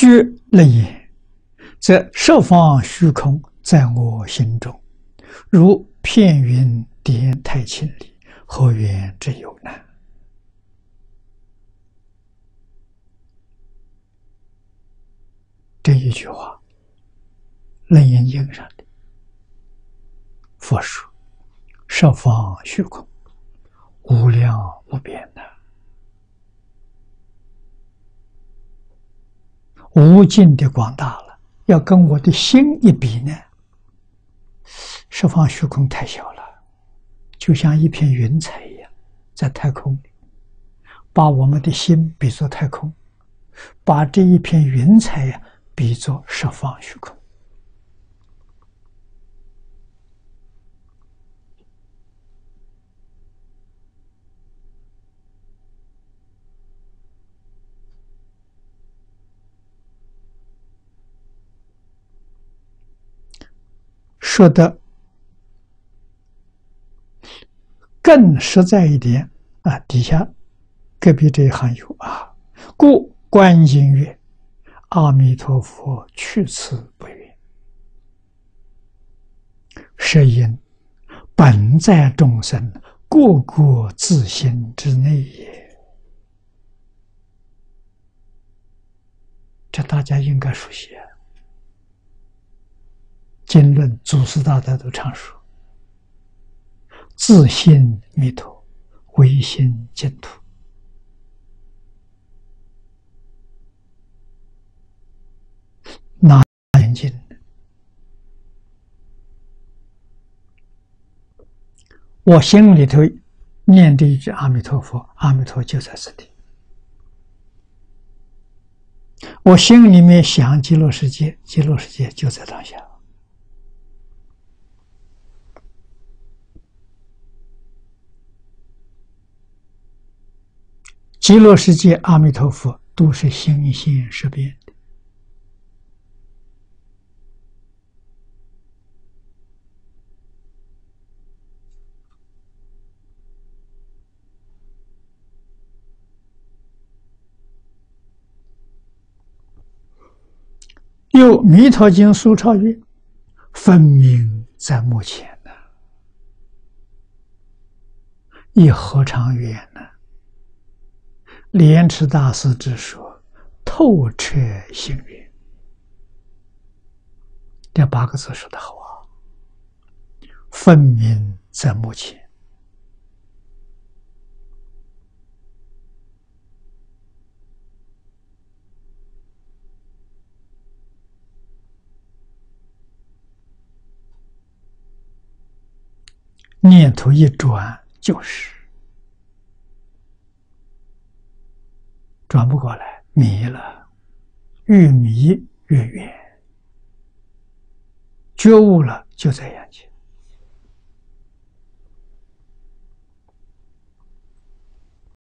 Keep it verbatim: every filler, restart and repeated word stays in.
觉楞严，则十方虚空在我心中，如片云点太清里，何缘之有难？这一句话，楞严经上的佛说：十方虚空，无量无边的，无尽的广大了。要跟我的心一比呢，十方虚空太小了，就像一片云彩一样，在太空里。把我们的心比作太空，把这一片云彩呀比作十方虚空。说的更实在一点啊，底下隔壁这一行有啊，故观经曰：阿弥陀佛去此不远，是因本在众生各个自心之内也。这大家应该熟悉啊。经论祖师大德都常说：自性弥陀，唯心净土。哪严经？我心里头念这一句阿弥陀佛，阿弥陀就在这里。我心里面想极乐世界，极乐世界就在当下。极乐世界阿弥陀佛都是心性识变的。又《弥陀经》疏钞曰：分明在目前呢，亦何尝远呢？莲池大师之说，透彻心愿。这八个字说得好啊！分明在目前。念头一转就是。转不过来，迷了，越迷越远。觉悟了，就在眼前。